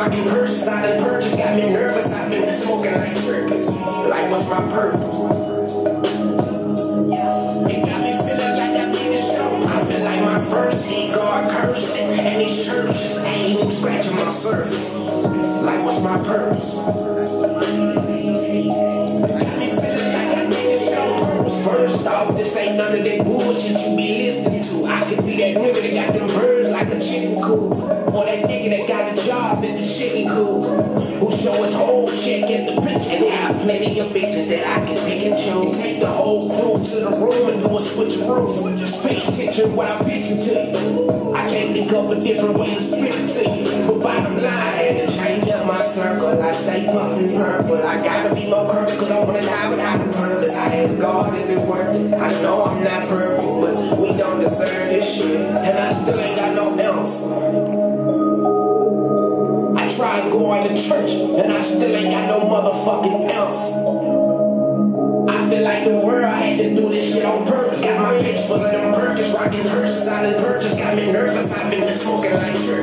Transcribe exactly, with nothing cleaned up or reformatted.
rocking purses, I done purchase, got me nervous, I've been smoking like turkeys. Like what's my purpose? It got me feeling like I made the show. I feel like my first heat guard cursed, and these churches ain't even scratching my surface. Like what's my purpose? Got me feeling like I made the show. First off, this ain't none of that bullshit you be listening to. I could be that nigga that got them birds like a chicken coop, or that nigga that got a job at the chicken coop, who show his whole check at the pitch and have plenty of bitches that I can pick and choose. Take the whole crew to the room and do a switcheroo. Just pay attention what I'm pitching to you. I can't think of a different way to spit it to you. But bottom line, I had to change up my circle. I stay puffin' purple. I gotta be more perfect cause I wanna die without a purpose. I ask God, is it worth it? I know I'm not perfect, but we don't deserve this shit. And I still ain't got no else. I tried going to church, and I still ain't got no motherfucking else. I feel like the world had to do this shit on purpose. Got my bitch full of them Perkins, rocking purses, I done purchase, got me nervous, I've been smoking like church.